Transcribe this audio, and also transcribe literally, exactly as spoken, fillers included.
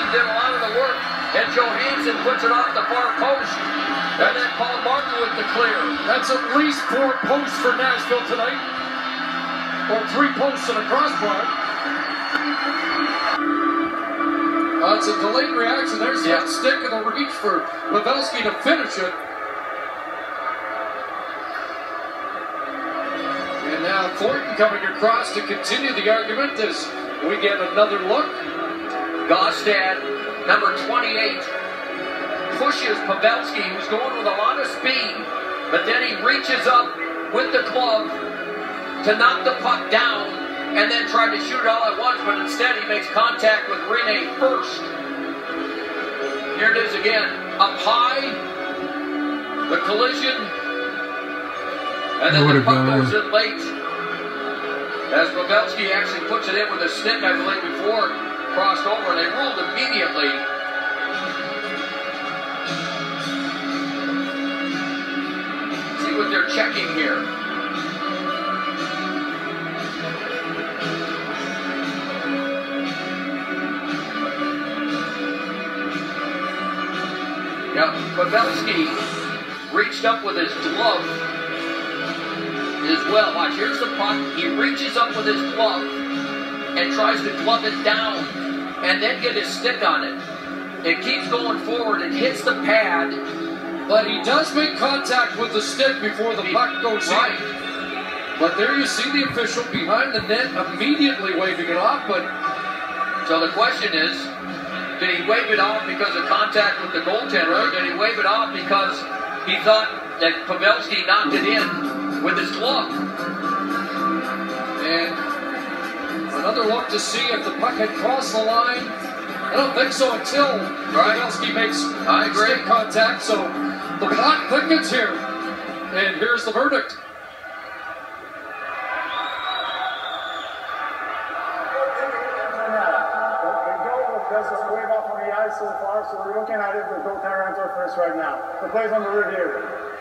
did a lot of the work, and Johansson puts it off the far post, and then Paul Martin with the clear. That's at least four posts for Nashville tonight, or three posts and a crossbar. Uh, it's a delayed reaction. There's yeah. that stick in the reach for Pavelski to finish it. And now Thornton coming across to continue the argument as we get another look. Gaustad, number twenty-eight, pushes Pavelski, who's going with a lot of speed, but then he reaches up with the glove to knock the puck down and then try to shoot it all at once, but instead he makes contact with Rene first. Here it is again, up high, the collision, and then the puck goes in late. As Pavelski actually puts it in with a stick, I believe, before it crossed over, and they ruled immediately. See what they're checking here. Now, Pavelski reached up with his glove as well. Watch, here's the puck. He reaches up with his glove and tries to glove it down and then get his stick on it. It keeps going forward and hits the pad. But he does make contact with the stick before the puck goes right. in. But there you see the official behind the net immediately waving it off. But so the question is, did he wave it off because of contact with the goaltender, or did he wave it off because he thought that Pavelski knocked it in with his glove? And another look to see if the puck had crossed the line. I don't think so until right. Pavelski makes I agree. stick contact. So the plot thickens here. And here's the verdict. Just a wave off on the ice so far, so we're looking at it with goaltender enter first right now. The play's under review.